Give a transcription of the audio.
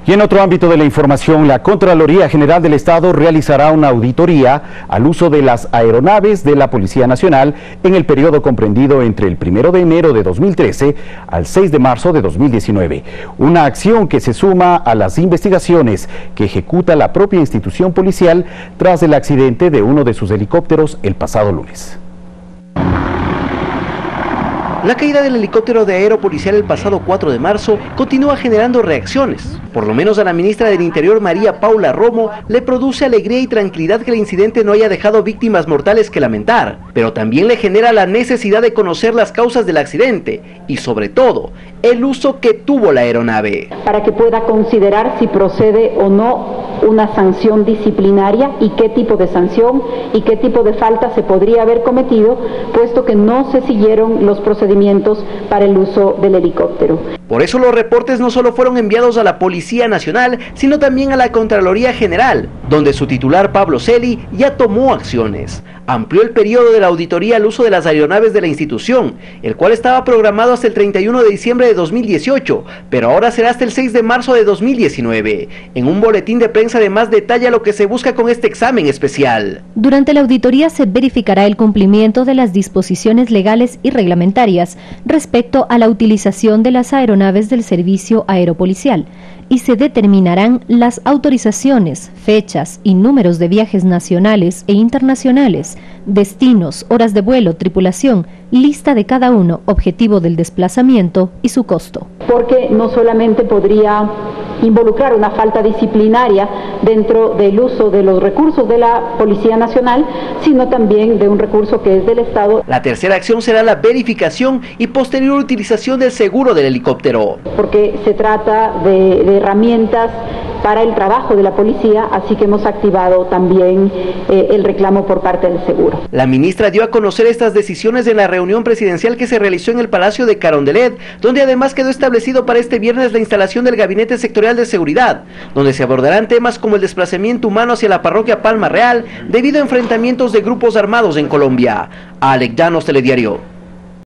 Y en otro ámbito de la información, la Contraloría General del Estado realizará una auditoría al uso de las aeronaves de la Policía Nacional en el periodo comprendido entre el 1 de enero de 2013 al 6 de marzo de 2019. Una acción que se suma a las investigaciones que ejecuta la propia institución policial tras el accidente de uno de sus helicópteros el pasado lunes. La caída del helicóptero de Aeropolicial el pasado 4 de marzo continúa generando reacciones. Por lo menos a la ministra del Interior, María Paula Romo, le produce alegría y tranquilidad que el incidente no haya dejado víctimas mortales que lamentar, pero también le genera la necesidad de conocer las causas del accidente y, sobre todo, el uso que tuvo la aeronave. Para que pueda considerar si procede o no una sanción disciplinaria y qué tipo de sanción y qué tipo de falta se podría haber cometido, puesto que no se siguieron los procedimientos para el uso del helicóptero. Por eso los reportes no solo fueron enviados a la Policía Nacional, sino también a la Contraloría General, donde su titular Pablo Celi ya tomó acciones. Amplió el periodo de la auditoría al uso de las aeronaves de la institución, el cual estaba programado hasta el 31 de diciembre de 2018, pero ahora será hasta el 6 de marzo de 2019. En un boletín de prensa además detalla lo que se busca con este examen especial. Durante la auditoría se verificará el cumplimiento de las disposiciones legales y reglamentarias respecto a la utilización de las aeronaves del servicio aeropolicial y se determinarán las autorizaciones, fechas y números de viajes nacionales e internacionales, destinos, horas de vuelo, tripulación, lista de cada uno, objetivo del desplazamiento y su costo. Porque no solamente podría involucrar una falta disciplinaria dentro del uso de los recursos de la Policía Nacional, sino también de un recurso que es del Estado. La tercera acción será la verificación y posterior utilización del seguro del helicóptero. Porque se trata de herramientas para el trabajo de la policía, así que hemos activado también el reclamo por parte del seguro. La ministra dio a conocer estas decisiones en la reunión presidencial que se realizó en el Palacio de Carondelet, donde además quedó establecido para este viernes la instalación del Gabinete Sectorial de Seguridad, donde se abordarán temas como el desplazamiento humano hacia la parroquia Palma Real debido a enfrentamientos de grupos armados en Colombia. Alex Llanos, Telediario.